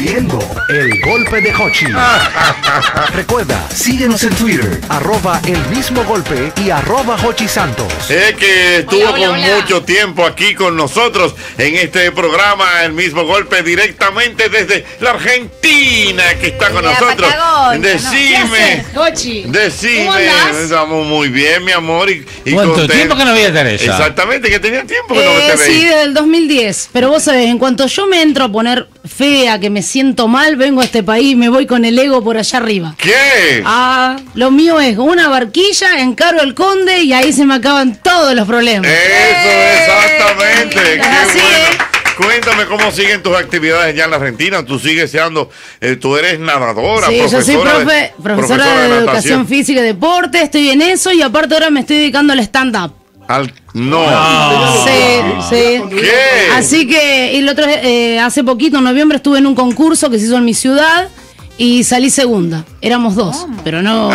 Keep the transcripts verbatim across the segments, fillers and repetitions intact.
haciendo el golpe de Hochi. Recuerda, síguenos en Twitter, arroba el mismo golpe y arroba Hochi Santos. Es que estuvo Hola, hola, con hola. mucho tiempo aquí con nosotros en este programa, El Mismo Golpe, directamente desde la Argentina, que está con De la nosotros. Patagonia, ¿no? Decime, Cochi. decime, ¿Cómo andás? estamos muy bien, mi amor. Y, y ¿Cuánto contento. tiempo que no veía a Teresa? Exactamente, que tenía tiempo que no Eh, te sí, veía. desde el dos mil diez. Pero vos sabés, en cuanto yo me entro a poner fea, que me siento mal, vengo a este país y me voy con el ego por allá arriba. ¿Qué? Ah, lo mío es una barquilla, encaro el Conde y ahí se me acaban todos los problemas. Eso, exactamente. Qué Así bueno. es. Cuéntame cómo siguen tus actividades ya en la Argentina. Tú sigues siendo, eh, tú eres nadadora, Sí, yo soy profesora, profe- de, profesora de, natación. educación física y deporte, estoy en eso y aparte ahora me estoy dedicando al stand-up. Al- no. Sí, sí. ¿Qué? Así que y el otro, eh, hace poquito, en noviembre, estuve en un concurso que se hizo en mi ciudad y salí segunda. Éramos dos, pero no.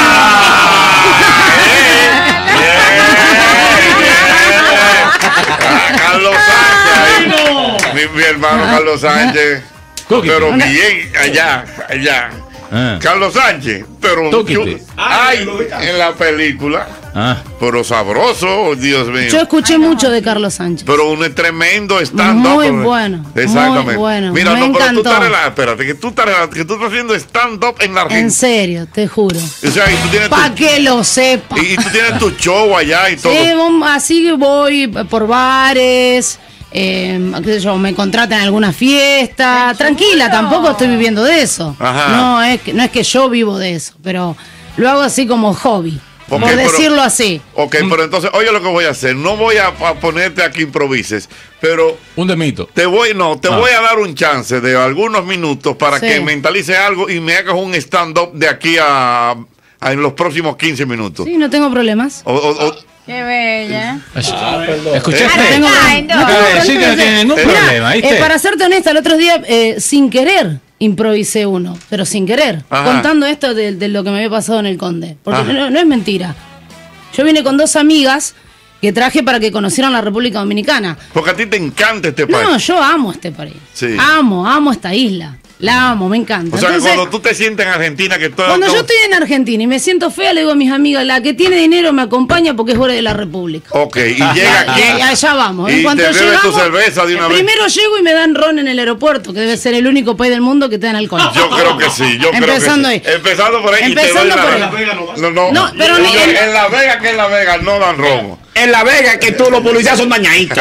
Ah, Carlos Sánchez, ahí. mi, mi hermano Carlos Sánchez, Cookie. pero bien allá, allá. Ah. Carlos Sánchez, pero un Tóquete. chu- ay, en la película, Ah. pero sabroso, Dios mío. Yo escuché mucho de Carlos Sánchez. Pero un tremendo stand-up. Muy bueno, Exactamente. muy bueno, Mira, me no, pero tú encantó. estás relajado, espérate, que tú estás relajado, que tú estás haciendo stand-up en la En Argentina. serio, te juro. O sea, y tú tienes Pa' tu, que lo sepa. y, y tú tienes tu show allá y todo. Sí, bom- así que voy por bares, eh, qué sé yo, me contratan en alguna fiesta. Tranquila, tampoco estoy viviendo de eso. Ajá. No es que, no es que yo vivo de eso, pero lo hago así como hobby, Ok, por pero- decirlo así. Ok, pero entonces, oye lo que voy a hacer. No voy a, a ponerte aquí improvises, pero Un demito. te voy, no, te Ah. voy a dar un chance de algunos minutos para Sí. que mentalices algo y me hagas un stand-up de aquí a, a en los próximos quince minutos. Sí, no tengo problemas. O- o- o- Qué bella. ¿Escuchaste? No tengo, Ay, no. no tengo Acaba de decir que no problemas. tiene ningún Mirá, problema, ¿viste? eh, para serte honesta, el otro día, eh, sin querer, improvisé uno, pero sin querer, Ajá. contando esto de, de lo que me había pasado en el Conde. Porque Ajá. no, no es mentira. Yo vine con dos amigas que traje para que conocieran la República Dominicana. porque a ti te encanta este país. No, yo amo este país. Sí. Amo, amo esta isla. La amo, me encanta. o sea, que Entonces, cuando tú te sientes en Argentina, que todo. cuando todo- yo estoy en Argentina y me siento fea, le digo a mis amigas, la que tiene dinero me acompaña porque es fuera de la República. Ok, y llega aquí. Y allá vamos. Y En cuanto te bebes llegamos, tu cerveza de una vez. primero llego y me dan ron en el aeropuerto, que debe ser el único país del mundo que te dan alcohol. Yo creo que sí, yo Empezando creo que ahí. sí. Empezando por ahí. Empezando y te doy por la- ahí. No, no, No, pero ni- en, en La Vega, que en La Vega no dan robo. En La Vega, que todos los policías son dañaditos.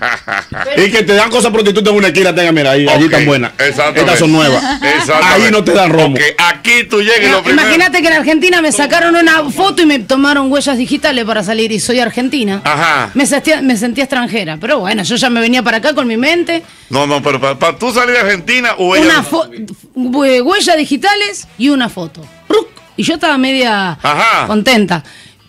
Y que te dan cosas prostitutas en una esquina, tenga, mira, ahí, allí Ok, están buenas. exactamente. Estas son nuevas. Exactamente. Ahí no te dan romo. Ok, aquí tú llegas y No, lo primero. imagínate que en Argentina me sacaron una foto y me tomaron huellas digitales para salir y soy argentina. Ajá. Me sentía, me sentía extranjera, pero bueno, yo ya me venía para acá con mi mente. No, no, pero para, para tú salir de Argentina o ella. Una fo- hue- huellas digitales y una foto. ¡Pruc! Y yo estaba media Ajá. contenta.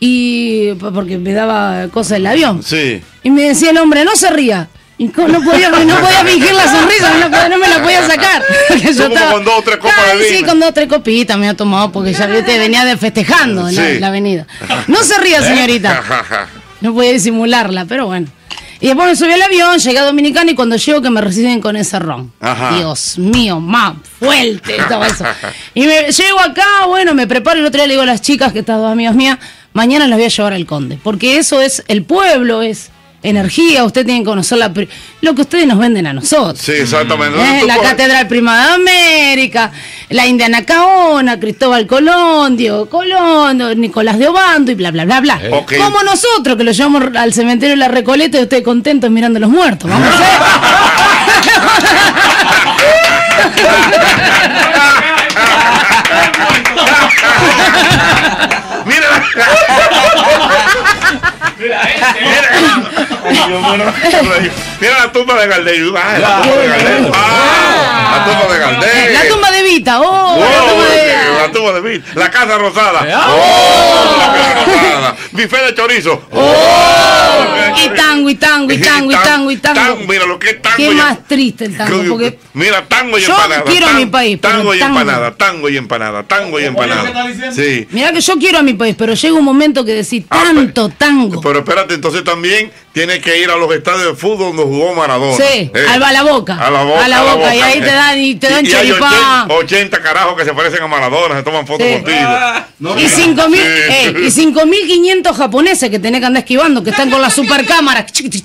Y porque me daba cosa el avión. Sí. Y me decía el hombre, no se ría. Y co- no podía, no podía fingir la sonrisa, no, podía- no me la podía sacar. Porque Tú como con dos o tres copas Ay, de Sí, vino. con dos o tres copitas me había tomado porque ya viste, venía de festejando en la, Sí. la avenida. No se ría, señorita. No podía disimularla, pero bueno. Y después me subí al avión, llegué a Dominicana y cuando llego que me reciben con ese ron. Ajá. Dios mío, más fuerte estaba eso. Y me, llego acá, bueno, me preparo y el otro día le digo a las chicas, que estas dos amigas mías, mañana las voy a llevar al Conde. Porque eso es, el pueblo es energía, usted tiene que conocer la, pri- lo que ustedes nos venden a nosotros. Sí, exactamente. Eh, Tú la coges- Catedral Prima de América, la Indiana Caona, Cristóbal Colón, Diego Colón, Nicolás de Obando y bla, bla, bla, bla. Ok. Como nosotros que lo llevamos al cementerio de la Recoleta y ustedes contentos mirando a los muertos. Vamos a hacer. Mira. Mira la tumba de Gardel. Ah, la tumba de Gardel. Ah, la tumba de Gardel. La tumba de Vita, oh, Oh, la tumba de... la tumba de Vita. La casa rosada. Oh, la casa rosada. Bife de chorizo. Oh, Y tango, y tango, y tango, y tango, y tango. Mira lo que es tango. Qué y- más triste el tango, porque Mira, tango y yo empanada. quiero a tan- mi país, pero Tango y tango- empanada, tango y empanada, tango y empanada. Sí. mirá que yo quiero a mi país, pero llega un momento que decís, Ah, tanto tango. Pero espérate, entonces también tiene que ir a los estadios de fútbol donde jugó Maradona. Sí, eh, a la boca. A la boca. A la a la boca. Y ahí te dan, y te dan y, y hay choripán. ochenta, ochenta carajos que se parecen a Maradona, se toman fotos Sí. contigo. No, Y cinco mil, Sí. eh, y cinco mil quinientos japoneses que tenés que andar esquivando, que están con la super cámara.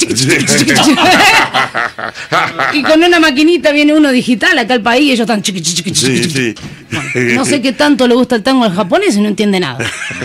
Y con una maquinita viene uno digital acá al país y ellos están chiqui, chiqui, chiqui, Sí, chiqui. sí. No sé qué tanto le gusta el tango al japonés y no entiende nada.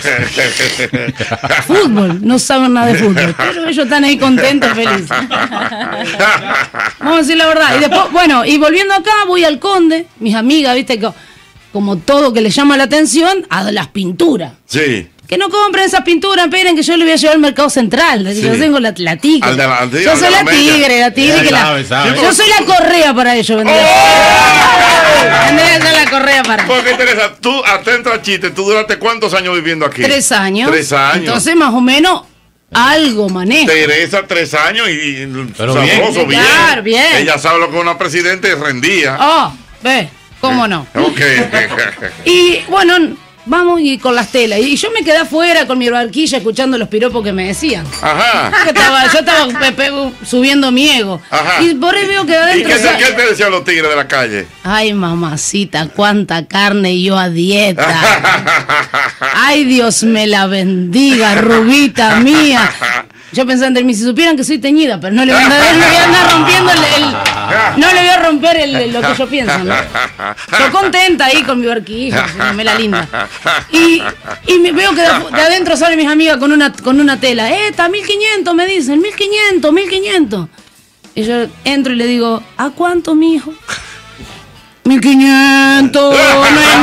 Fútbol, no saben nada de fútbol, pero ellos están ahí contentos, felices. Vamos a decir la verdad. Y después, bueno, y volviendo acá, voy al Conde, mis amigas, viste, que como todo que les llama la atención, a las pinturas. Sí. Que no compren esas pinturas, esperen que yo le voy a llevar al mercado central. Sí. Yo tengo la, la tigre. Al de la- al de- yo al soy de la la media. tigre, la tigre. Sí, que la- sabe, sabe. Yo soy la correa para ellos, vendría. ¡Oh! Vendría a ser la correa para ellos. Porque Teresa, tú, atento al chiste, tú duraste cuántos años viviendo aquí? Tres años. Tres años. Entonces, más o menos, algo manejo. Teresa, tres años y, y Pero sabroso, bien. Claro, bien. Ella sabe lo que una presidente rendía. Oh, ve, cómo no. Ok. Y bueno, vamos y con las telas. Y yo me quedé afuera con mi barquilla escuchando los piropos que me decían. Ajá. Que estaba- yo estaba pe- pe- subiendo mi ego. Ajá. Y por ahí veo que ¿Y adentro. qué te, sa- qué te decían los tigres de la calle? Ay, mamacita, cuánta carne y yo a dieta. Ay, Dios me la bendiga, rubita mía. Yo pensaba entre mí, si supieran que soy teñida, pero no le voy a andar, no le voy a andar rompiendo el, el- no le voy a romper el- lo que yo pienso, ¿no? Yo contenta ahí con mi barquilla, me la linda. Y, y me veo que de, de adentro salen mis amigas con una, con una tela. Eh, está mil quinientos, me dicen, mil quinientos, mil quinientos. Y yo entro y le digo, ¿a cuánto, mijo? Mil quinientos, no es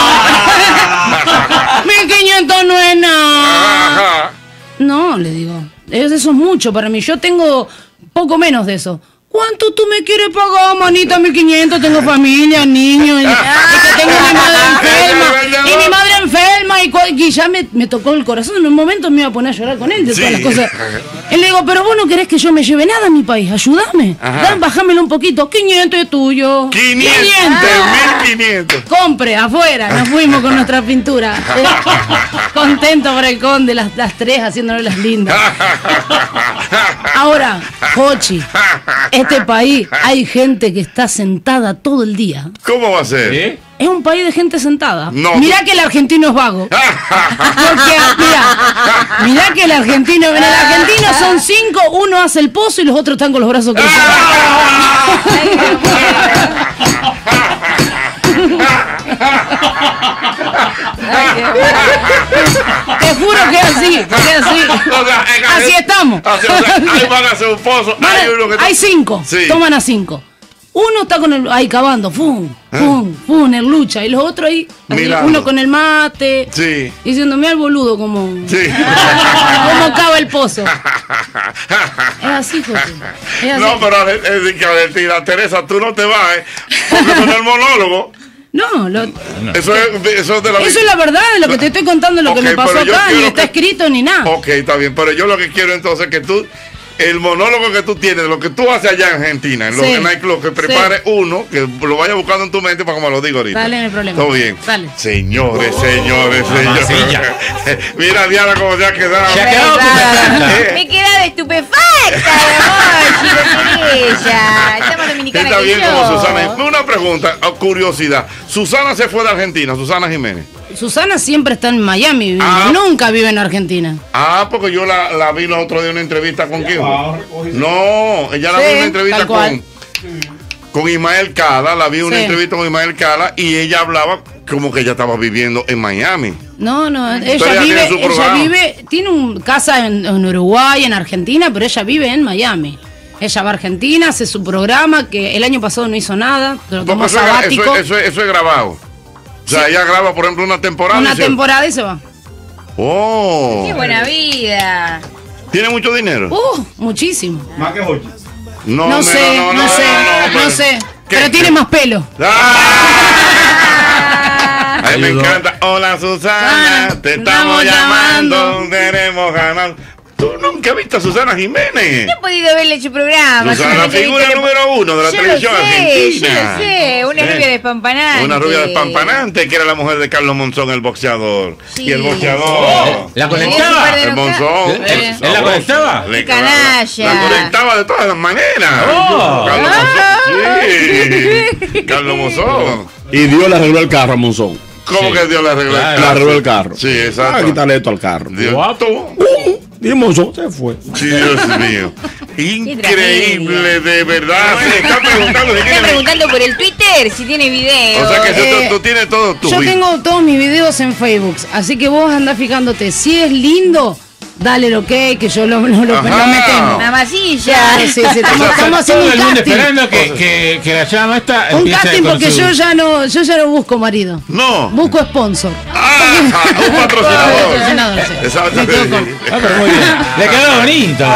nada. Mil quinientos no es nada. Ajá. No, le digo, eso es mucho para mí. Yo tengo poco menos de eso. ¿Cuánto tú me quieres pagar, manita? mil quinientos, tengo familia, niños, y, y que tengo mi madre enferma, y mi madre enferma, y, cua- y ya me, me tocó el corazón. En un momento me iba a poner a llorar con él de todas Sí. las cosas. Y le digo, pero vos no querés que yo me lleve nada a mi país, ayúdame. Ajá. Dan, bájamelo un poquito, quinientos es tuyo. quinientos, mil quinientos. Compre, afuera, nos fuimos con nuestra pintura. Eh, contento por el Conde, las, las tres haciéndonos las lindas. Ahora, Jochi, este país hay gente que está sentada todo el día. ¿Cómo va a ser? ¿Sí? Es un país de gente sentada. No. Mirá que el argentino es vago. Porque, mirá, mirá que el argentino, en el argentino son cinco, uno hace el pozo y los otros están con los brazos cruzados. Te juro que es así, que es así. O sea, en Así Argen- estamos. Así, o sea, ahí van a hacer un pozo. Van a- Hay uno que hay cinco, Sí. toman a cinco. Uno está con el, ahí cavando, fum, fum, fum, en lucha. Y los otros ahí, así, Mirando. uno con el mate, Sí. diciéndome al boludo como, Sí. como cava el pozo. Es así, José. Es así. No, pero es de que Argentina, Teresa, tú no te vas, ¿eh? Porque eso no es el monólogo. No, lo- Eso es, eso es de la eso es la verdad, lo que te estoy contando, lo Ok, que me pasó pero yo acá, ni quiero está que- escrito ni nada. Ok, está bien, pero yo lo que quiero entonces es que tú, el monólogo que tú tienes, lo que tú haces allá en Argentina, en los Sí. nightclubs, que prepare uno, que lo vaya buscando en tu mente para como lo digo ahorita. Dale, no hay problema. Todo bien. Dale. Señores, señores, señores. Mamacilla. Mira, Diana, cómo se ha quedado. Se ha quedado estupefacta. Eh, Me queda estupefacta, mi amor, ella. Está más dominicana Está que bien yo. como Susana. Una pregunta, oh, curiosidad. Susana se fue de Argentina, Susana Jiménez. Susana siempre está en Miami, vive, Ah. nunca vive en Argentina. Ah, porque yo la, la vi el otro día en una entrevista con quién. No, ella la Sí, vi en una entrevista tal con, cual. con Ismael Cala, la vi en una Sí. entrevista con Ismael Cala y ella hablaba como que ella estaba viviendo en Miami. No, no, Pero ella ella vive, tiene su ella programa. vive, tiene un casa en, en Uruguay, en Argentina, pero ella vive en Miami. Ella va a Argentina, hace su programa, que el año pasado no hizo nada, lo tomó Porque eso, es, sabático, eso, es- eso es- eso es grabado. O sea, ella graba, por ejemplo, una temporada. una y se- temporada y se va. Oh. Qué buena vida. ¿Tiene mucho dinero? Uh, muchísimo. Más que Jochi. No, No, me- sé, no, sé, no, me- sé, ¿Qué? pero tiene ¿Qué? más pelo. ¡Ah! A mí me Ayudó. encanta. Hola Susana, Susana, te estamos estamos llamando, llamando. queremos ganar. Tú nunca has visto a Susana Jiménez. No he podido verle su programa. Susana, la figura que... número uno de la yo televisión lo sé, argentina. Yo lo sé, una Sí. rubia despampanante. Una rubia despampanante que era la mujer de Carlos Monzón, el boxeador. Sí. Y el boxeador. Oh, ¿la conectaba? Sí, El Monzón. ¿Él- él- él la conectaba? Le- Qué canalla. La conectaba de todas las maneras. Oh. Carlos Ah. Monzón. Sí. Carlos Monzón. Y Dios le arregló el carro a Monzón. ¿Cómo Sí. que Dios le arregló el Claro. Le carro? arregló el carro. Sí, exacto. Ah, quitarle esto al carro. Dios. Guato. Y Monzón se fue. Sí, Dios mío. Increíble, de verdad. Sí, está preguntando si Está tiene. preguntando por el Twitter si tiene video. O sea que Eh, tú, tú tienes todo tu Yo vida. tengo todos mis videos en Facebook, así que vos andás fijándote. Si es lindo, dale el ok, que yo lo, lo, lo, Ajá. lo metemos. Una masilla. Ya, sí, sí, estamos, estamos haciendo Todo el un mundo casting. esperando que, que, que la llama esta Un empiece casting con porque su- yo ya no, yo ya no busco marido. No. Busco sponsor. Ah, un patrocinador. Patrocinador, sí. Exacto. Me quedo con- Ah, pero muy bien. Le quedó bonito.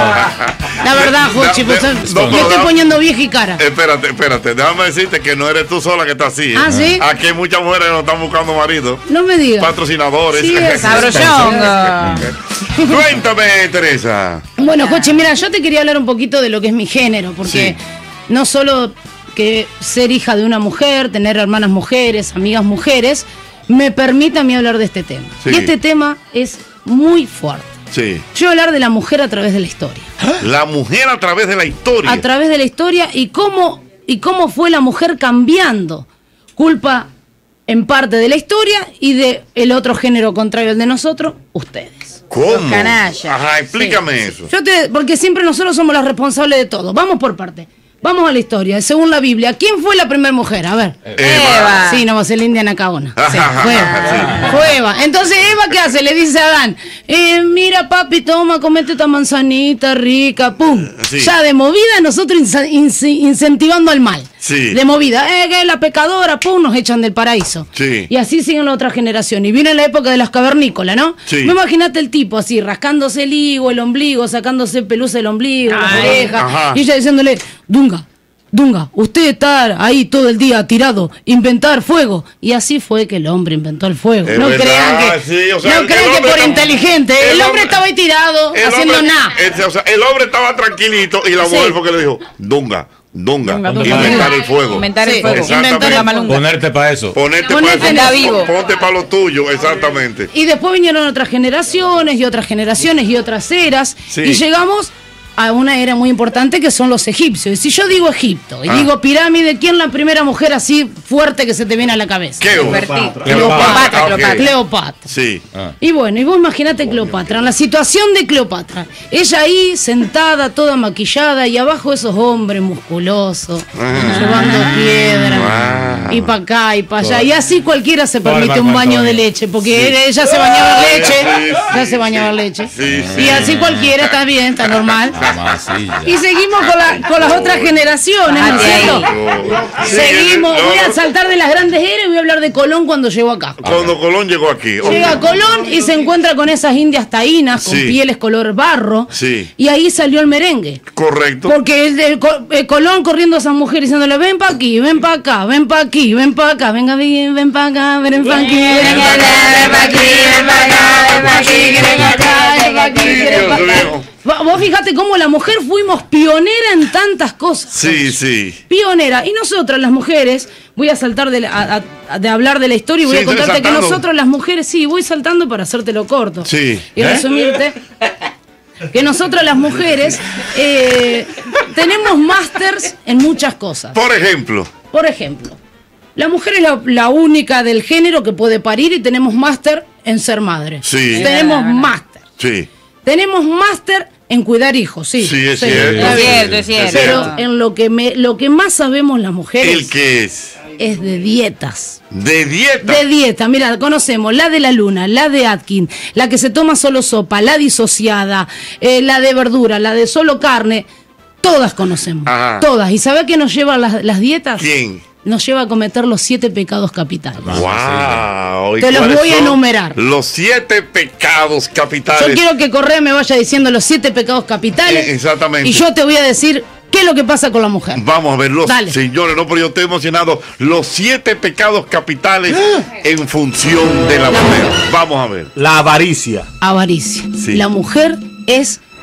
La verdad, Jochi, No, pues, no, me no, estoy no. poniendo vieja y cara. Espérate, espérate. Déjame decirte que no eres tú sola que estás así. ¿eh? ¿Ah, sí? Aquí hay muchas mujeres que no están buscando marido. No me digas. Patrocinadores. Sí, es Sabrollongo. Cuéntame, Teresa. Bueno, Jochi, mira, yo te quería hablar un poquito de lo que es mi género, porque Sí. no solo que ser hija de una mujer, tener hermanas mujeres, amigas mujeres, me permite a mí hablar de este tema. Sí. Y este tema es muy fuerte. Sí. Yo voy a hablar de la mujer a través de la historia. La mujer a través de la historia. A través de la historia y cómo, y cómo fue la mujer cambiando. Culpa en parte de la historia y de el otro género contrario al de nosotros, ustedes. ¿Cómo? Los canallas. Ajá, explícame eso. Yo te, porque siempre nosotros somos los responsables de todo. Vamos por parte. Vamos a la historia. Según la Biblia, ¿quién fue la primera mujer? A ver. Eva. Sí, no va a ser la Indiana Caona. Sí, fue Eva. Fue Eva. Entonces, Eva, ¿qué hace? Le dice a Adán, eh, mira, papi, toma, comete esta manzanita rica, pum. Sí. Ya de movida, nosotros insa- inci- incentivando al mal. Sí. De movida, eh, que la pecadora, pum, nos echan del paraíso. Sí. Y así siguen la otra generación. Y viene la época de las cavernícolas, ¿no? Sí. Me imagínate el tipo así, rascándose el higo, el ombligo, sacándose pelusa del ombligo, las Ay, orejas. ajá. Y ella diciéndole, Dunga, Dunga, usted está ahí todo el día tirado, inventar fuego. Y así fue que el hombre inventó el fuego. Es no verdad, crean que, sí, o sea, no el- crean el que hombre por estaba- inteligente. el El, hombre hombre- estaba ahí tirado, El haciendo hombre, nada. este, o sea, el hombre estaba tranquilito y la Sí. mujer fue que le dijo, Dunga, Dunga, Dunga, dunga. inventar el fuego. Inventar Sí, el fuego. exactamente. Inventar la malunga. Ponerte para eso. Ponerte Ponete para en eso, la vivo. ponte para lo tuyo, exactamente. Y después vinieron otras generaciones y otras generaciones y otras eras. Sí. Y llegamos a una era muy importante que son los egipcios. Y si yo digo Egipto y Ah. digo pirámide, ¿quién es la primera mujer así fuerte que se te viene a la cabeza? ¿Qué? Cleopatra. Cleopatra, ok. Cleopatra. Cleopatra. Sí. Ah. Y bueno, y vos imagínate Cleopatra, en la situación de Cleopatra, ella ahí sentada, toda maquillada, y abajo esos hombres musculosos, llevando piedra, Ah. y para acá y para allá, y así cualquiera se Todo el permite un Marco baño de Antonio. leche, porque ella se bañaba en leche, Sí, sí, ya se sí, bañaba en sí. leche, Sí, y sí. así cualquiera está bien, está normal. Masilla. Y seguimos con, la- con las otras generaciones, ¿no es Bájate ahí. cierto? Sí, Seguimos, no, voy a no. saltar de las grandes eras y voy a hablar de Colón cuando llegó acá. Cuando Colón llegó aquí. ok. Llega a Colón y se encuentra con esas indias taínas con Sí. pieles color barro. Sí. Y ahí salió el merengue. Correcto. Porque el, el Co- el Colón corriendo a esas mujeres diciéndole, ven pa' aquí, ven pa' acá, ven pa' aquí, ven pa' acá, venga bien, ven pa' acá, ven pa' aquí, ven pa' acá, ven pa' aquí, ven pa' acá, ven pa' aquí, ven pa' acá, ven pa' aquí, ven pa' Dios acá. mío. Va- Vos fíjate cómo la mujer fuimos pionera en tantas cosas. Sí, sí. Pionera. Y nosotras las mujeres, voy a saltar de, la- a- a- de hablar de la historia y voy Sí, a contarte estoy que saltando. nosotros las mujeres, sí, voy saltando para hacértelo corto. Sí. Y ¿Eh? resumirte. Que nosotras las mujeres eh, tenemos másters en muchas cosas. Por ejemplo. Por ejemplo, la mujer es la, la única del género que puede parir y tenemos máster en ser madre. Sí. Tenemos máster. Sí. Tenemos máster en cuidar hijos, sí. Sí, es Sí, cierto. está Es bien. cierto, es cierto. Pero en lo que me, lo que más sabemos las mujeres ¿El qué es? es de dietas. De dieta. De dieta, mira, conocemos la de la luna, la de Atkin, la que se toma solo sopa, la disociada, eh, la de verdura, la de solo carne, todas conocemos, Ajá. todas. ¿Y sabe qué nos llevan las, las dietas? ¿Quién? Nos lleva a cometer los siete pecados capitales. Wow. ¿Y Te los cuáles voy a son enumerar. Los siete pecados capitales. Yo quiero que Correa me vaya diciendo los siete pecados capitales. Eh, exactamente. Y yo te voy a decir qué es lo que pasa con la mujer. Vamos a verlos, Dale. señores, no, pero yo estoy emocionado. Los siete pecados capitales en función de la mujer. Vamos a ver. La avaricia. Avaricia. Sí. La mujer es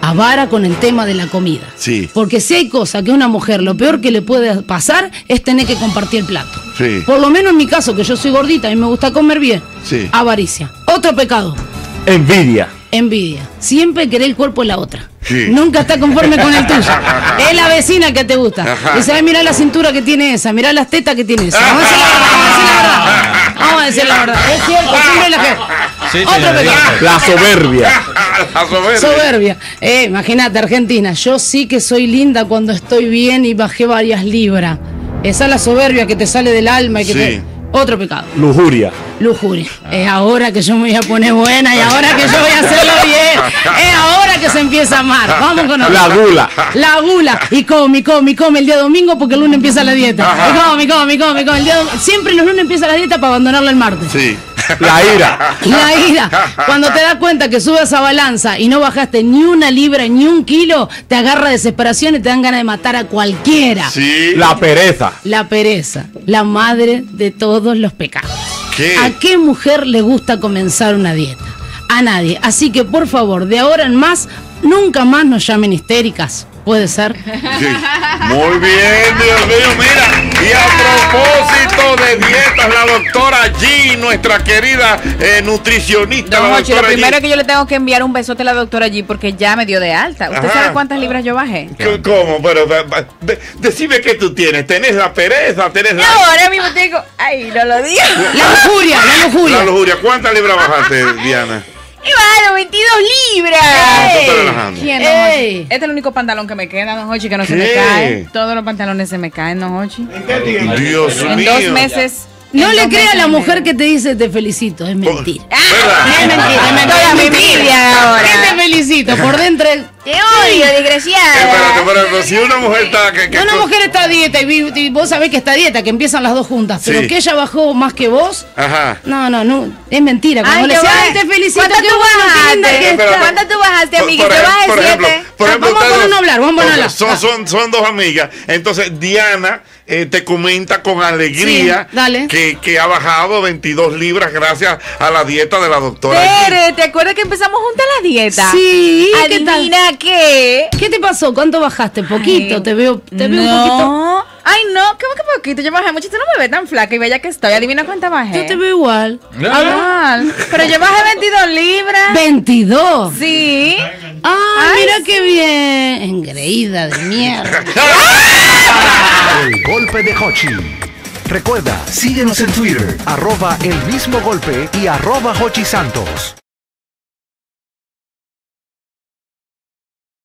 avara con el tema de la comida. Sí. Porque si hay cosa que a una mujer lo peor que le puede pasar es tener que compartir el plato. Sí. Por lo menos en mi caso, que yo soy gordita y me gusta comer bien. Sí. Avaricia. Otro pecado. Envidia. Envidia. Siempre querer el cuerpo de la otra. Sí. Nunca está conforme con el tuyo. Es la vecina que te gusta. Ajá. Dice, ay, mirá la cintura que tiene esa, mirá las tetas que tiene esa. Vamos a decir la verdad, vamos a decir la verdad. Vamos a decir la verdad. Es cierto, siempre la que. Sí, Otro señora, pecado. dígame. La soberbia. La soberbia. Soberbia. Eh, imagínate, Argentina. Yo sí que soy linda cuando estoy bien y bajé varias libras. Esa es la soberbia que te sale del alma y que Sí. te. Otro pecado. Lujuria. Lujuria. Es ahora que yo me voy a poner buena y ahora que yo voy a hacerlo bien. Es ahora que se empieza a amar. Vamos con otro. La gula. La gula. Y come, come, come el día domingo porque el lunes empieza la dieta. Y come, come, come, come. El día dom- Siempre los lunes empieza la dieta para abandonarla el martes. Sí. La ira. La ira. Cuando te das cuenta que subes esa balanza y no bajaste ni una libra ni un kilo, te agarra desesperación y te dan ganas de matar a cualquiera. Sí. La pereza. La pereza, la madre de todos los pecados. ¿Qué? ¿A qué mujer le gusta comenzar una dieta? A nadie. Así que por favor, de ahora en más, nunca más nos llamen histéricas. ¿Puede ser? Sí. Muy bien, Dios mío, mira. Y a propósito de dietas, la doctora G, nuestra querida eh, nutricionista, Don la Jochi, lo doctora primero G. que yo le tengo que enviar un besote a la doctora G porque ya me dio de alta. ¿Usted Ajá. sabe cuántas libras yo bajé? C- ¿Cómo? Pero de- de- decime qué tú tienes. ¿Tenés la pereza? ¿Tenés la, No, ahora mismo tengo... Ay, no lo digo. La lujuria, la lujuria. la lujuria? ¿Cuántas libras bajaste, Diana? ¡Y bajaron veintidós libras! Ah, tú estás relajando. ¿Quién, don Ey. Jochi? Este es el único pantalón que me queda, don Jochi, que no se ¿Qué? me cae. Todos los pantalones se me caen, don Jochi. Dios En mío. dos meses... No en le dos crea a meses la y mujer medio. que te dice te felicito. Es mentira. ¿Verdad? Es mentira, es mentira. Toda es mi mentira. envidia ahora. ¿Qué te felicito? Por dentro es- ¡Te odio, desgraciada! Espérate, espérate, si una mujer está... Que, que No, una mujer está a dieta y, vi- y vos sabés que está a dieta, que empiezan las dos juntas, pero Sí. que ella bajó más que vos. Ajá. No, no, no, es mentira. Cuando Ay, le qué decía, va- ay, te felicito, ¿Cuánto qué tú bueno, qué linda bajaste? que Espérate. estás. ¿Cuánto tú bajaste, Por- amiguita? por Yo ej- bajé por ejemplo, siete. por ejemplo, Vamos a ustedes ponernos a dos- hablar, vamos a porque hablar. Son, son, son dos amigas. Entonces, Diana eh, te comenta con alegría Sí, dale. que, que ha bajado veintidós libras gracias a la dieta de la doctora. G. Tere, ¿te acuerdas que empezamos juntas la dieta? Sí, ¿qué tal? Adivina qué. ¿Qué te pasó? ¿Cuánto bajaste? Poquito, Ay, te veo, te veo no. un poquito. Ay, no, ¿cómo que poquito? Yo bajé mucho. Tú no me ves tan flaca y bella que estoy. Adivina cuánta bajé. Yo te veo igual. Ah, pero yo bajé veintidós libras. veintidós. Sí. Ah, Ay, mira qué bien. Engreída de mierda. El golpe de Hochi. Recuerda, síguenos en Twitter, arroba el mismo golpe y arroba Hochi Santos.